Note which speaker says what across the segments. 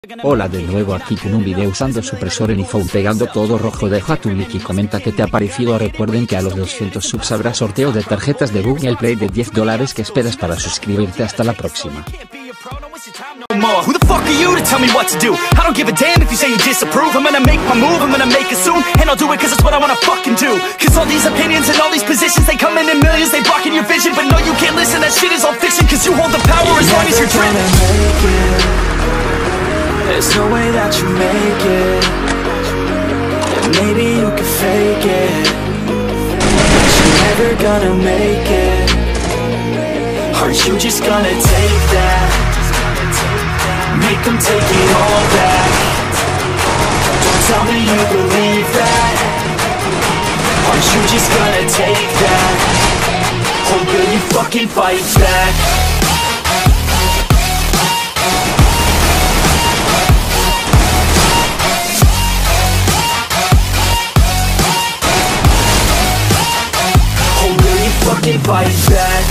Speaker 1: Hola de nuevo aquí con un video usando supresor en iPhone pegando todo rojo. Deja tu like y comenta qué te ha parecido. Recuerden que a los 200 subs habrá sorteo de tarjetas de Google Play de $10. ¿Qué esperas para suscribirte? Hasta la próxima.
Speaker 2: Who the fuck are you to tell me what to do? I don't give a damn if you say you disapprove. I'm gonna make my move, I'm gonna make it soon. And I'll do it cause it's what I wanna fucking do. Cause all these opinions and all these positions, they come in millions, they blocking your vision. But no, you can't listen, that shit is all fiction. Cause you hold the power as long as you're driven.
Speaker 3: There's no way that you make it. And maybe you can fake it, but you're never gonna make it. Are you just gonna take that? Make them take it all back. Don't tell me you believe that. Are you just gonna take that? Or will you fucking fight back? Fucking fight back.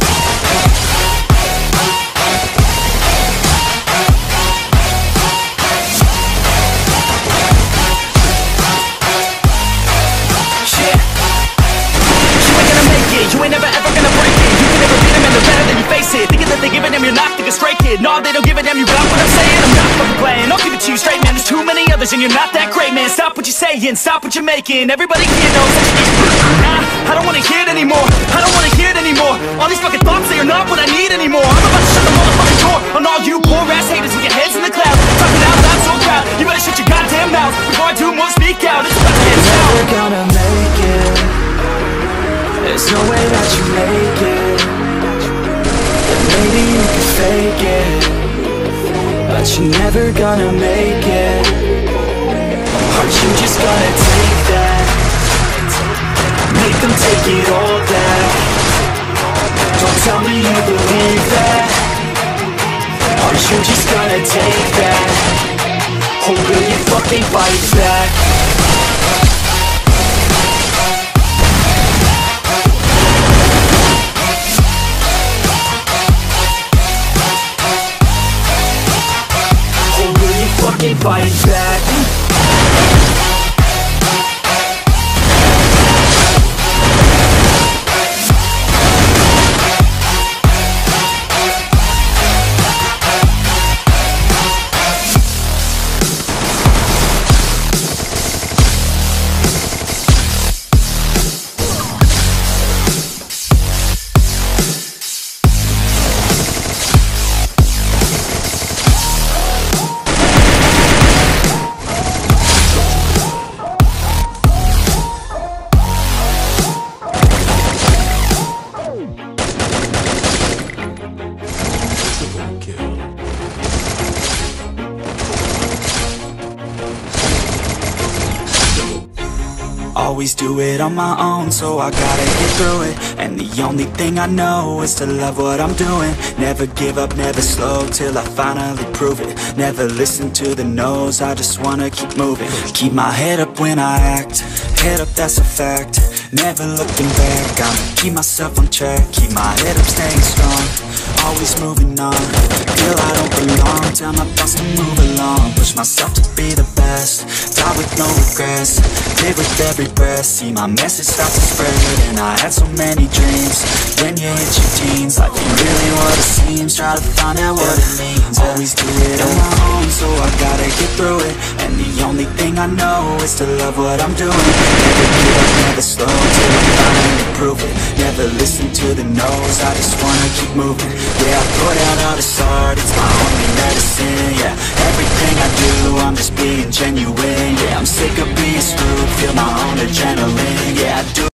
Speaker 3: You ain't never ever gonna break it. You can never beat them and they're better than you face it. Thinking that they're giving them, you're not thinking straight, kid. No, they don't give a damn, you got what I'm saying. I'm not fucking playing, I'll give it to you straight, man. There's too many others and you're not that great, man. Stop what you're saying, stop what you're making. Everybody here knows that I don't wanna hear it anymore. I don't wanna hear it anymore. All these fucking thoughts, they are not what I need anymore. I'm about to shut the motherfucking door on all you poor ass haters with your heads in the clouds. Talking out loud so proud, you better shut your goddamn mouth before I do more, speak out. It's about to get down. Never gonna make it. There's no way that you make it. And maybe you can fake it, but you're never gonna make it. Are you just gonna take that? Make them take it all back. Don't tell me you believe that. Are you just gonna take that? Or will you fucking fight back? Fight back. Always do it on my own, so I gotta get through it. And the only thing I know is to love what I'm doing. Never give up, never slow, till I finally prove it. Never listen to the no's, I just wanna keep moving. Keep my head up when I act, head up, that's a fact. Never looking back, I'ma keep myself on track. Keep my head up, staying strong, always moving on. Feel I don't belong, tell my thoughts to move along. Push myself to be the best, die with no regrets. Live with every breath, see my message start to spread. And I had so many dreams, when you hit your teens. Life ain't really what it seems, try to find out what it means. Always do it on my own, so I gotta get through it. And the only thing I know is to love what I'm doing. Never give up, never slow, till I finally prove it. Never listen to the no's, I just wanna keep moving. Yeah, I put out all this art, it's my only medicine. Yeah, everything I do, I'm just being genuine. Yeah, I'm sick of being screwed, feel my own adrenaline. Yeah, I do